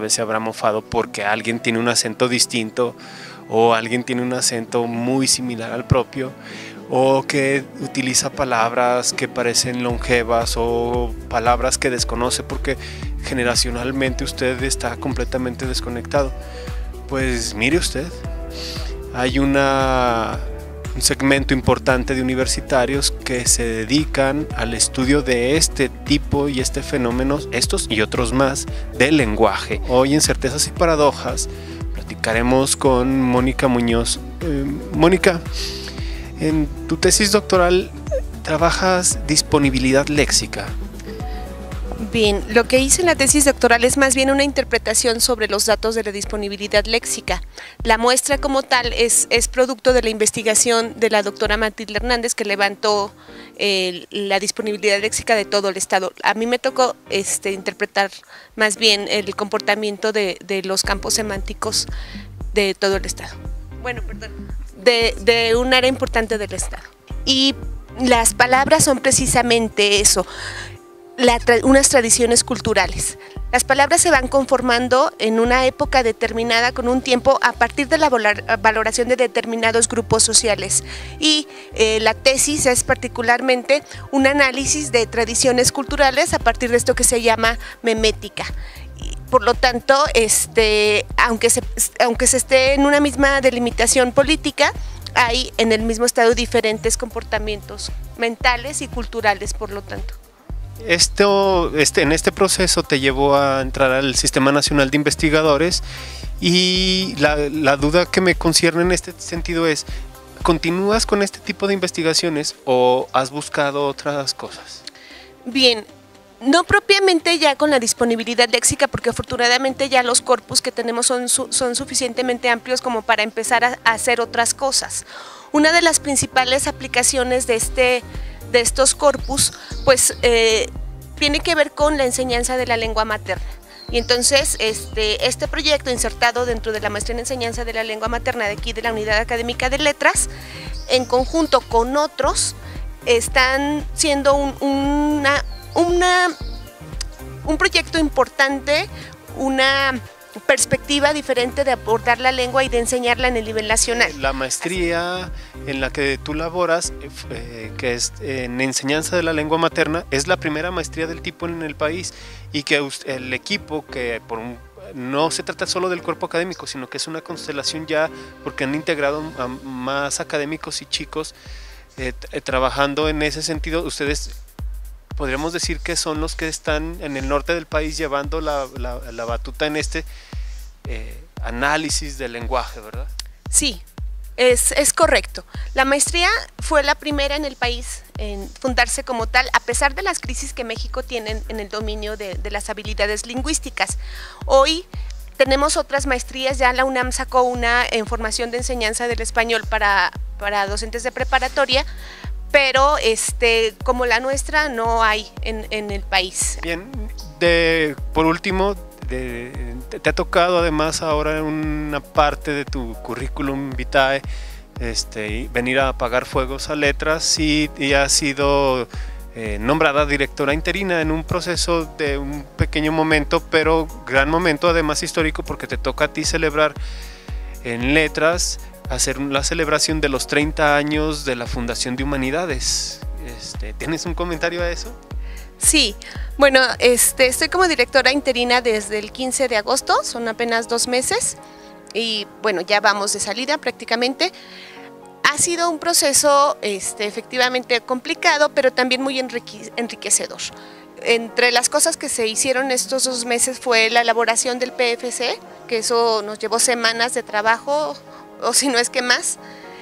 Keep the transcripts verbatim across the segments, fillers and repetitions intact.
vez se habrá mofado porque alguien tiene un acento distinto o alguien tiene un acento muy similar al propio, o que utiliza palabras que parecen longevas o palabras que desconoce porque generacionalmente usted está completamente desconectado. Pues mire usted, hay una, un segmento importante de universitarios que se dedican al estudio de este tipo y este fenómeno, estos y otros más, del lenguaje. Hoy en Certezas y Paradojas platicaremos con Mónica Muñoz. Eh, Mónica, en tu tesis doctoral trabajas disponibilidad léxica. Bien, lo que hice en la tesis doctoral es más bien una interpretación sobre los datos de la disponibilidad léxica. La muestra como tal es, es producto de la investigación de la doctora Matilde Hernández, que levantó eh, la disponibilidad léxica de todo el estado. A mí me tocó este, interpretar más bien el comportamiento de, de los campos semánticos de todo el estado. Bueno, perdón, de, de un área importante del estado. Y las palabras son precisamente eso. La tra unas tradiciones culturales. Las palabras se van conformando en una época determinada con un tiempo a partir de la valoración de determinados grupos sociales, y eh, la tesis es particularmente un análisis de tradiciones culturales a partir de esto que se llama memética. Por lo tanto, este, aunque, se, aunque se esté en una misma delimitación política, hay en el mismo estado diferentes comportamientos mentales y culturales, por lo tanto. Esto, este, en este proceso te llevó a entrar al Sistema Nacional de Investigadores, y la, la duda que me concierne en este sentido es, ¿continúas con este tipo de investigaciones o has buscado otras cosas? Bien, no propiamente ya con la disponibilidad léxica, porque afortunadamente ya los corpus que tenemos son, son suficientemente amplios como para empezar a, a hacer otras cosas. Una de las principales aplicaciones de este de estos corpus, pues eh, tiene que ver con la enseñanza de la lengua materna. Y entonces este, este proyecto, insertado dentro de la maestría en enseñanza de la lengua materna de aquí de la Unidad Académica de Letras, en conjunto con otros, están siendo un, una, una, un proyecto importante, una perspectiva diferente de abordar la lengua y de enseñarla en el nivel nacional. La maestría en la que tú laboras, eh, que es en enseñanza de la lengua materna, es la primera maestría del tipo en el país, y que el equipo, que por un, no se trata solo del cuerpo académico, sino que es una constelación ya, porque han integrado a más académicos y chicos eh, trabajando en ese sentido. Ustedes podríamos decir que son los que están en el norte del país llevando la, la, la batuta en este eh, análisis del lenguaje, ¿verdad? Sí, es, es correcto. La maestría fue la primera en el país en fundarse como tal, a pesar de las crisis que México tiene en el dominio de, de las habilidades lingüísticas. Hoy tenemos otras maestrías, ya la UNAM sacó una en formación de enseñanza del español para, para docentes de preparatoria, pero este, como la nuestra no hay en, en el país. Bien, de, por último, de, te, te ha tocado además ahora una parte de tu currículum vitae este, venir a apagar fuegos a letras, y, y has sido eh, nombrada directora interina en un proceso de un pequeño momento, pero gran momento, además histórico, porque te toca a ti celebrar en letras, hacer la celebración de los treinta años de la Fundación de Humanidades. Este, ¿tienes un comentario a eso? Sí, bueno, este, estoy como directora interina desde el quince de agosto, son apenas dos meses, y bueno, ya vamos de salida prácticamente. Ha sido un proceso este, efectivamente complicado, pero también muy enrique enriquecedor. Entre las cosas que se hicieron estos dos meses fue la elaboración del P F C, que eso nos llevó semanas de trabajo, o si no es que más,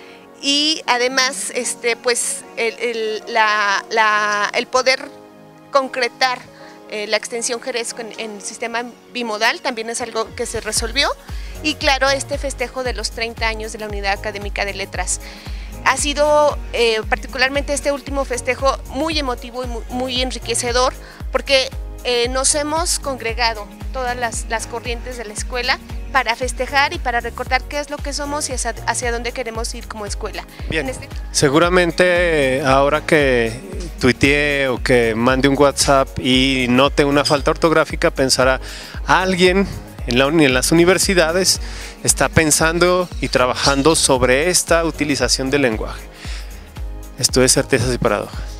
y además este, pues, el, el, la, la, el poder concretar eh, la extensión Jerez en, en el sistema bimodal también es algo que se resolvió, y claro, este festejo de los treinta años de la Unidad Académica de Letras. Ha sido eh, particularmente este último festejo muy emotivo y muy, muy enriquecedor, porque eh, nos hemos congregado todas las, las corrientes de la escuela para festejar y para recordar qué es lo que somos y hacia, hacia dónde queremos ir como escuela. Bien, este... seguramente ahora que tuitee o que mande un WhatsApp y note una falta ortográfica, pensará, alguien en, la, en las universidades está pensando y trabajando sobre esta utilización del lenguaje. Esto es Certezas y Paradojas.